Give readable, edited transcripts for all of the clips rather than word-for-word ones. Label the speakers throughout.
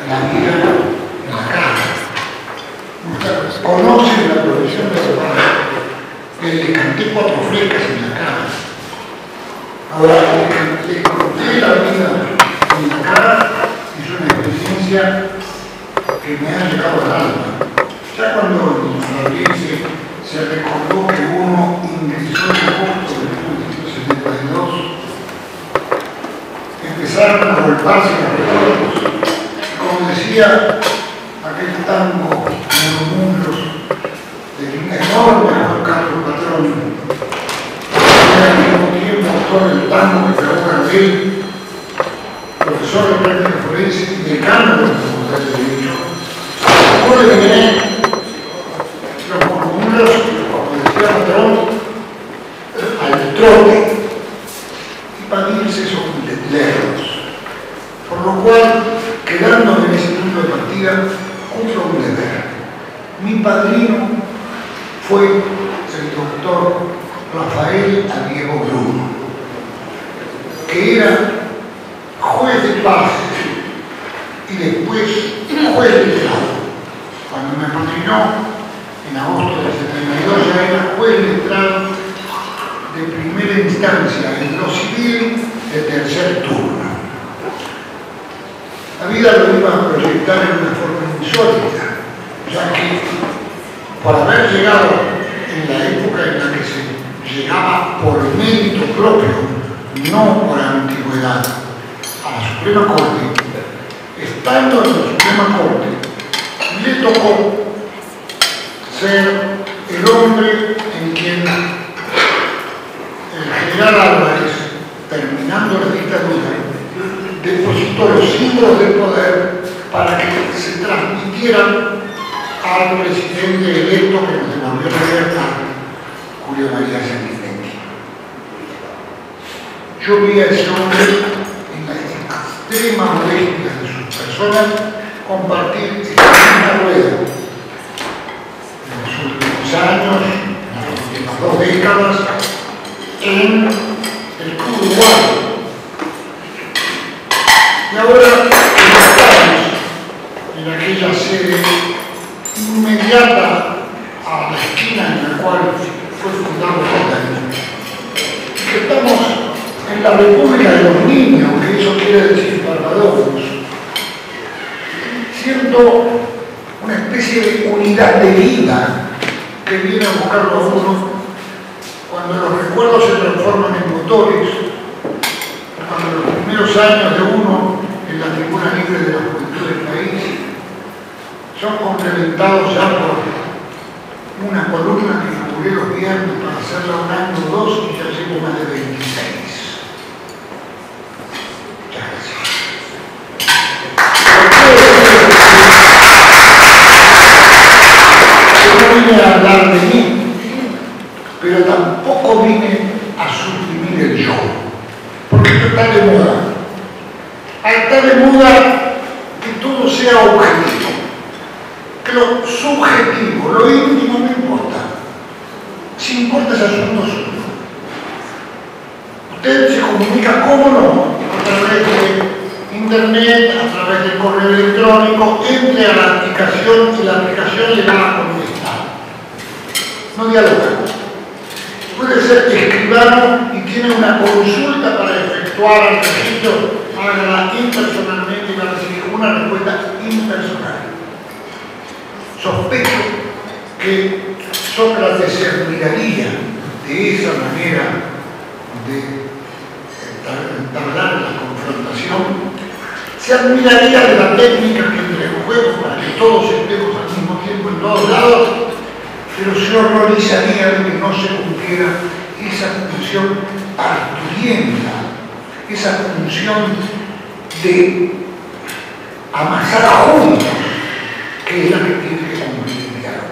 Speaker 1: la vida en la casa. Conocen la profesión de su padre. Le canté 4 frescas en la cara. Ahora, le conté la vida en la cara, es una experiencia que me ha llegado al alma. Ya cuando en Madrid se recordó que uno ingresó en agosto de 1972, empezaron a golparse los recuerdos. Como decía aquel tango Murmullos del enorme Juan Carlos Patrón, que al mismo tiempo autor del tango que creó Gardel, profesor de práctica forense y decano de la Facultad de Derecho. Recuerde que viene los Murmullos, como decía Patrón, al trote, y para irse son lerdos. Por lo cual, quedándome en ese punto de partida, cumplo un deber. Mi padrino fue el doctor Rafael Diego Bruno, que era juez de paz y después juez de letrado. Cuando me padrinó, en agosto del 72, ya era juez de letrado de primera instancia en lo civil de tercer turno. La vida lo iba a proyectar en una forma insólita, ya que por haber llegado en la época en la que se llegaba por mérito propio, no por antigüedad, a la Suprema Corte, estando en la Suprema Corte, le tocó ser el hombre en quien el general Álvarez, terminando la dictadura, depositó los símbolos del poder para que se transmitieran al presidente electo que nos devolvió la libertad, Julio María Sanguinetti. Yo vi a ese hombre en la extrema modestia de su persona compartir esta misma rueda en los últimos años, en las últimas 2 décadas, en el Club Uruguay. Y ahora estamos en aquella sede inmediata a la esquina en la cual fue fundado Fontaine. Estamos en la República de los Niños, que eso quiere decir Barbados. Siento una especie de unidad de vida que viene a buscarlo a uno cuando los recuerdos se transforman en motores, cuando los primeros años de uno en la tribuna libre de la juventud del país son complementados ya por una columna que inauguré los viernes para hacerla un año o 2 y ya llevo más de 26. Muchas gracias. Yo no vine a hablar de mí, pero tampoco vine a suprimir el yo, porque esto está de moda. Está de moda que todo sea objetivo, que lo subjetivo, lo íntimo no importa. Si importa es asunto suyo. Usted se comunica, ¿cómo no? A través de internet, a través del correo electrónico, entre a la aplicación y la aplicación le va a contestar. No dialoga. Puede ser escribano y tiene una consulta para efectuar al registro, hágala impersonalmente y va a recibir una respuesta impersonal. Sospecho que Sócrates se admiraría de esa manera de entablar la confrontación, se admiraría de la técnica que entregó para que todos estemos al mismo tiempo en todos lados, pero se horrorizaría de que no se cumpliera esa función arturienta, esa función de amasar a juntos, que es la que tiene que cumplir el diálogo.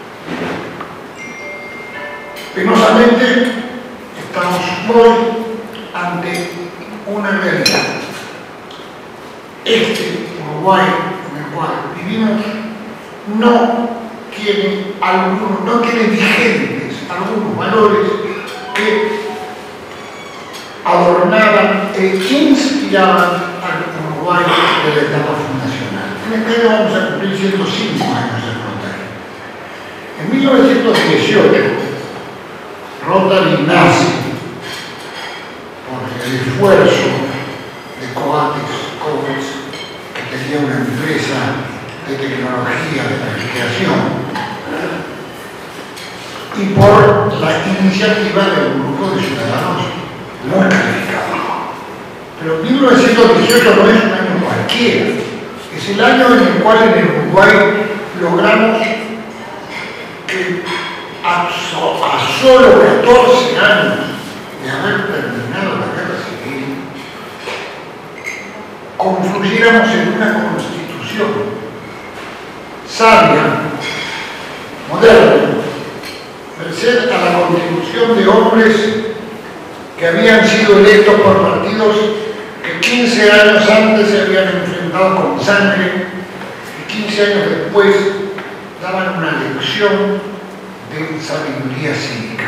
Speaker 1: Penosamente, estamos hoy ante una realidad. Este Uruguay en el cual vivimos no tiene vigentes algunos valores que adornaban e inspiraban al Uruguay de la etapa fundacional. este año vamos a cumplir 105 años de Rotary. En 1918, Rotary nace por el esfuerzo de Coates, que tenía una empresa de tecnología de refrigeración, y por la iniciativa de un grupo de ciudadanos muy calificados. Pero 1918 no es un año cualquiera, es el año en el cual en el Uruguay logramos que a solo 14 años de haber terminado la guerra civil, confluyéramos en una constitución sabia, moderna, merced a la contribución de hombres que habían sido electos por partidos que 15 años antes se habían enfrentado con sangre y 15 años después daban una lección de sabiduría cívica.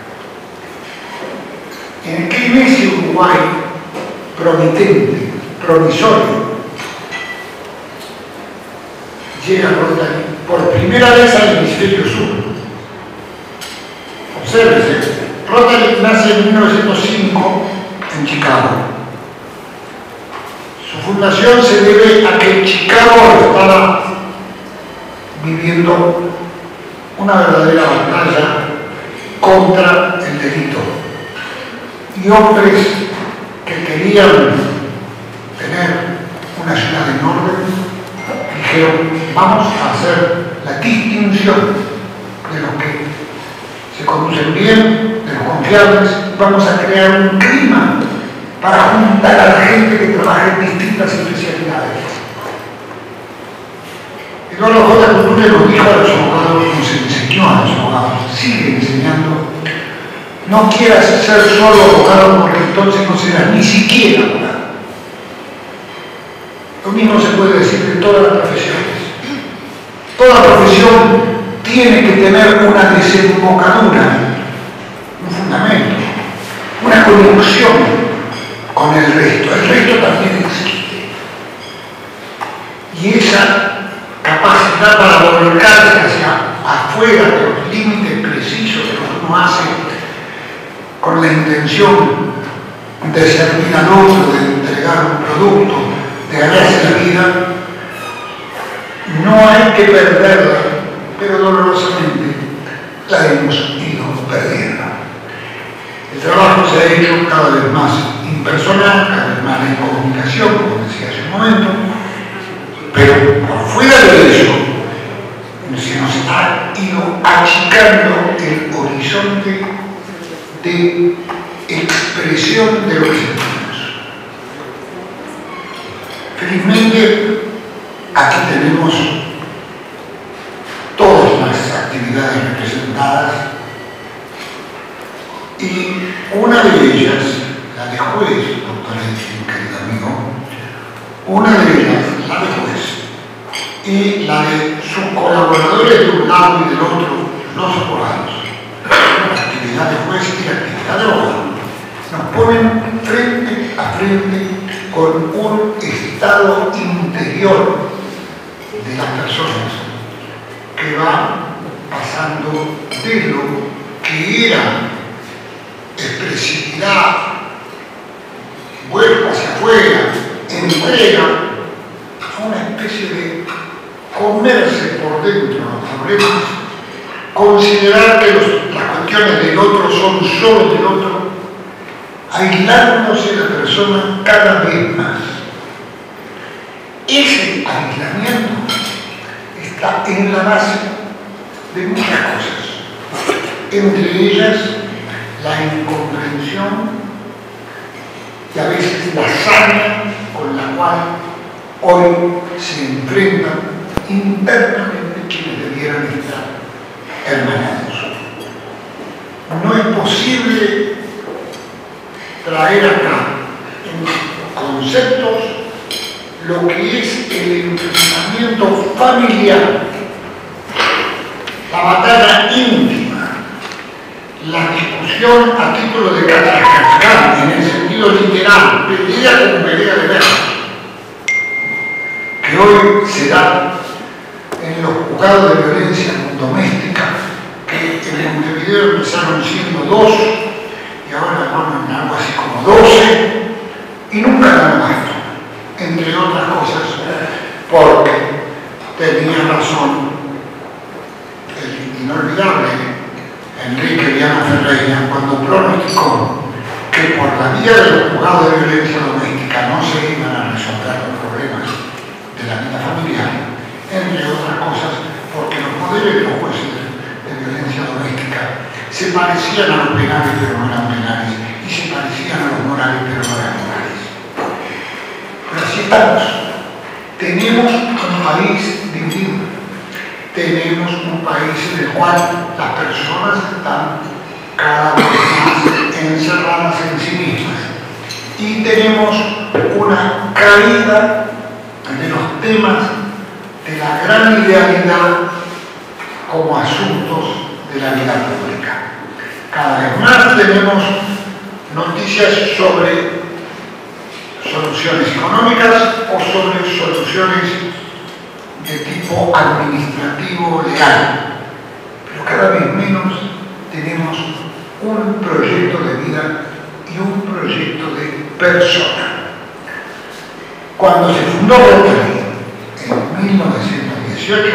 Speaker 1: En ese Uruguay promitente, promisorio, llega Rotary por primera vez al hemisferio sur. Obsérvese, Rotary nace en 1905 en Chicago. Su fundación se debe a que Chicago estaba viviendo una verdadera batalla contra el delito. Y hombres que querían tener una ciudad en orden dijeron: vamos a hacer la distinción de los que se conducen bien, de los confiables, vamos a crear un clima para juntar a la gente que trabaja en distintas especialidades. Eduardo J. Couture nos dijo a los abogados, nos enseñó a los abogados, sigue enseñando: no quieras ser solo abogado porque entonces no serás ni siquiera abogado. Lo mismo se puede decir de todas las profesiones. Toda profesión tiene que tener una desembocadura, un fundamento, una conexión con el resto. El resto también existe. Y esa capacidad para volcarse hacia afuera de los límites precisos de lo que uno hace con la intención de servir al otro, de entregar un producto, de ganarse la vida, no hay que perderla, pero dolorosamente la hemos ido perdiendo. El trabajo se ha hecho cada vez más impersonal, cada vez más en comunicación, como decía hace un momento, pero por fuera de eso se nos ha ido achicando el horizonte de expresión de lo que sentimos. Felizmente, aquí tenemos todas las actividades representadas y una de ellas, la de juez, doctor Edwin, querido amigo, una de ellas, la de juez, y la de sus colaboradores de un lado y del otro, los abogados. La actividad de juez y la actividad de abogado nos ponen frente a frente con un estado interior de las personas que va pasando de lo que era expresividad, vuelta hacia afuera, entrega, a una especie de comerse por dentro los problemas, considerar que las cuestiones del otro son solo del otro, aislándose la persona cada vez más. Ese aislamiento está en la base de muchas cosas, entre ellas la incomprensión y a veces la saña con la cual hoy se enfrentan internamente quienes debieran estar hermanados. No es posible traer acá en conceptos lo que es el enfrentamiento familiar, la batalla íntima, la discusión a título de cascarán, en el sentido literal, pelea como pelea de guerra, que hoy se da en los juzgados de violencia doméstica, que en Montevideo empezaron siendo 2 y ahora van en algo así como 12 y nunca dan abasto, entre otras cosas, porque tenía razón el inolvidable Enrique Viana Ferreira cuando pronosticó que por la vía de los juzgados de violencia doméstica no se iban a resolver los problemas de la vida familiar, entre otras cosas porque los poderes de los jueces de violencia doméstica se parecían a los penales pero no eran penales y se parecían a los morales pero no eran morales. Pero así estamos. Tenemos un país dividido, tenemos un país en el cual las personas están cada vez más encerradas en sí mismas y tenemos una caída de los temas de la gran idealidad como asuntos de la vida pública. Cada vez más tenemos noticias sobre soluciones económicas o sobre soluciones de tipo administrativo legal, pero cada vez menos tenemos un proyecto de vida y un proyecto de persona. Cuando se fundó Rotary en 1918,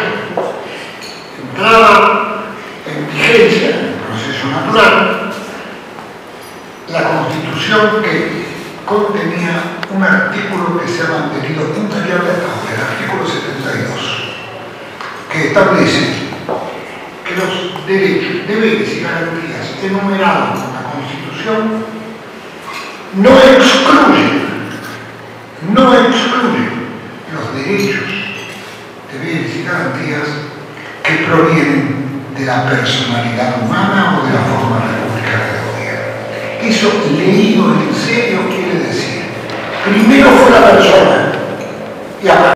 Speaker 1: entraba en vigencia, en el proceso natural, la Constitución que contenía un artículo que se ha mantenido invariable hasta ahora, el artículo 72, que establece que los derechos, deberes y garantías enumerados en la Constitución no excluyen los derechos, deberes y garantías que provienen de la personalidad humana o de la forma republicana de gobierno. Eso, leído en serio, quiere decir, primero fue la persona y a